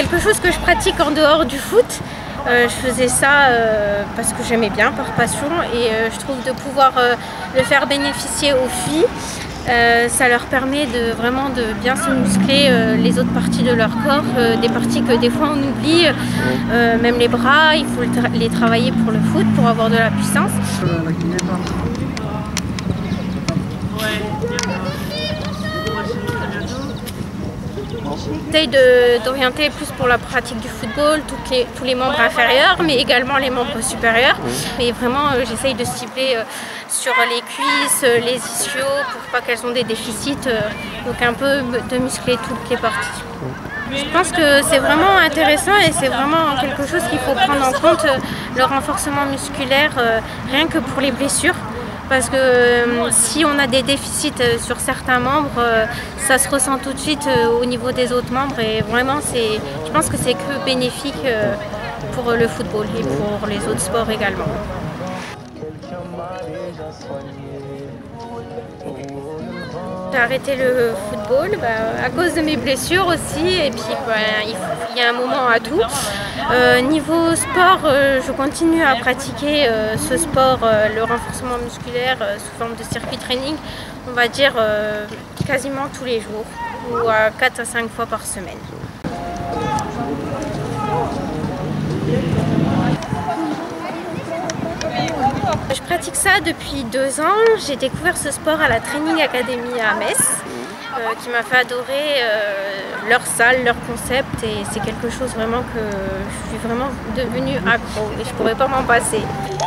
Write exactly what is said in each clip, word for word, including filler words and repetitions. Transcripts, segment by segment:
quelque chose que je pratique en dehors du foot. Euh, je faisais ça euh, parce que j'aimais bien, par passion, et euh, je trouve de pouvoir euh, le faire bénéficier aux filles, euh, ça leur permet de vraiment de bien se muscler euh, les autres parties de leur corps, euh, des parties que des fois on oublie, euh, même les bras, il faut tra les travailler pour le foot, pour avoir de la puissance. J'essaye d'orienter plus pour la pratique du football, toutes les, tous les membres inférieurs, mais également les membres supérieurs. Mais vraiment, euh, j'essaye de cibler euh, sur les cuisses, euh, les ischios, pour pas qu'elles ont des déficits, euh, donc un peu de muscler toutes les parties. Je pense que c'est vraiment intéressant et c'est vraiment quelque chose qu'il faut prendre en compte, euh, le renforcement musculaire, euh, rien que pour les blessures. Parce que euh, si on a des déficits euh, sur certains membres, euh, ça se ressent tout de suite euh, au niveau des autres membres et vraiment, je pense que c'est que bénéfique euh, pour le football et pour les autres sports également. J'ai arrêté le football bah, à cause de mes blessures aussi et puis bah, il, faut, il y a un moment à tout. Euh, niveau sport, euh, je continue à pratiquer euh, ce sport, euh, le renforcement musculaire euh, sous forme de circuit training, on va dire euh, quasiment tous les jours ou à quatre à cinq fois par semaine. Je pratique ça depuis deux ans. J'ai découvert ce sport à la Training Academy à Metz, euh, qui m'a fait adorer euh, leur salle, leur concept, et c'est quelque chose vraiment que je suis vraiment devenue accro et je pourrais pas m'en passer.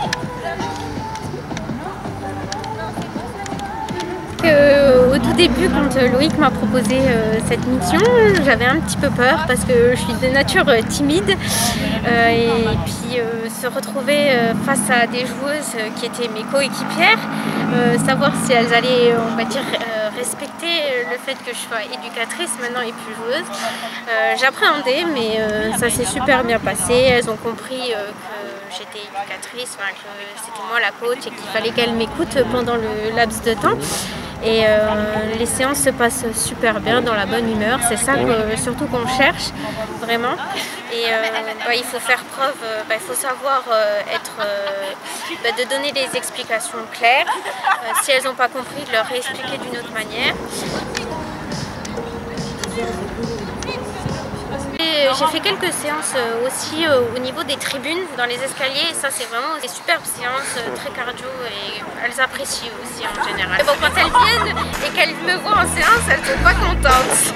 Euh, au tout début, quand euh, Loïc m'a proposé euh, cette mission, j'avais un petit peu peur parce que je suis de nature euh, timide euh, et puis euh, se retrouver euh, face à des joueuses euh, qui étaient mes coéquipières, euh, savoir si elles allaient, on va dire, euh, respecter le fait que je sois éducatrice maintenant et plus joueuse. Euh, J'appréhendais, mais euh, ça s'est super bien passé. Elles ont compris euh, que j'étais éducatrice, enfin, que c'était moi la coach et qu'il fallait qu'elles m'écoutent pendant le laps de temps. Et euh, les séances se passent super bien, dans la bonne humeur, c'est ça que, surtout qu'on cherche vraiment. Et euh, bah, il faut faire preuve, bah, il faut savoir euh, être, euh, bah, de donner des explications claires. Euh, si elles n'ont pas compris, de leur réexpliquer d'une autre manière. J'ai fait quelques séances aussi au niveau des tribunes, dans les escaliers, et ça c'est vraiment des superbes séances, très cardio, et elles apprécient aussi en général. Et bon, quand elles viennent et qu'elles me voient en séance, elles ne sont pas contentes.